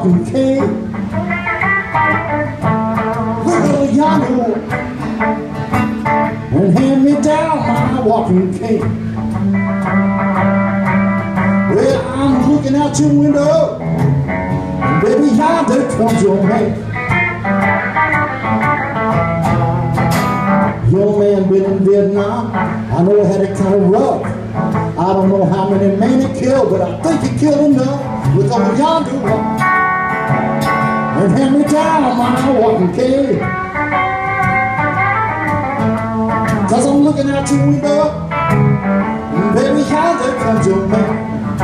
walking cane. Look over yonder and hand me down my walking cane. Well, I'm looking out your window, and baby, yonder comes your man. Your man been in Vietnam. I know he had it kind of rough. I don't know how many men he killed, but I think he killed enough. Look over yonder and hand me down my walking cane. 'Cause I'm looking out your window, and baby, yonder comes your man.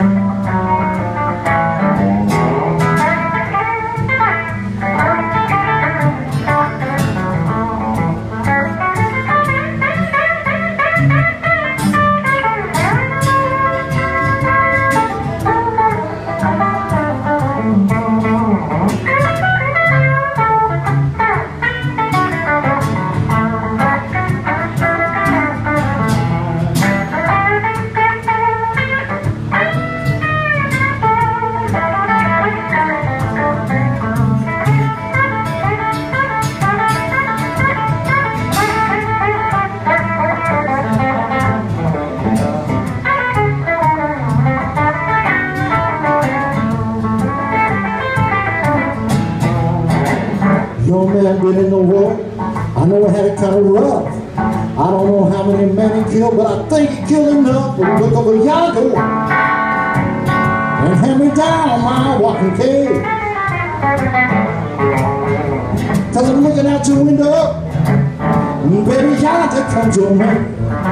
Your man been in the war. I know he had it kind of rough. I don't know how many men he killed, but I think he killed enough. But look over yonder and hand me down my walking cane. 'Cause I'm looking out your window, and baby, yonder comes your man.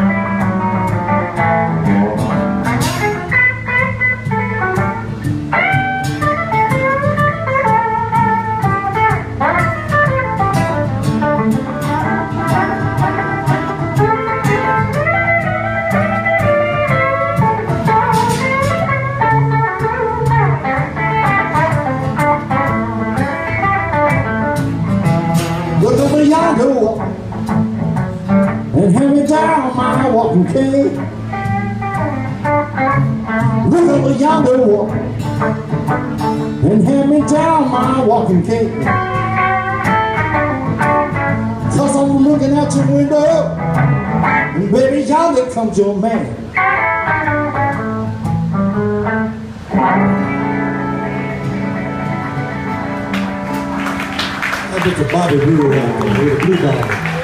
Look over yonder and hand me down my walking cane. Look over yonder and hand me down my walking cane. 'Cause I'm looking out your window, and baby, yonder comes your man. I get the Bobby Blue out there, Blue Dog.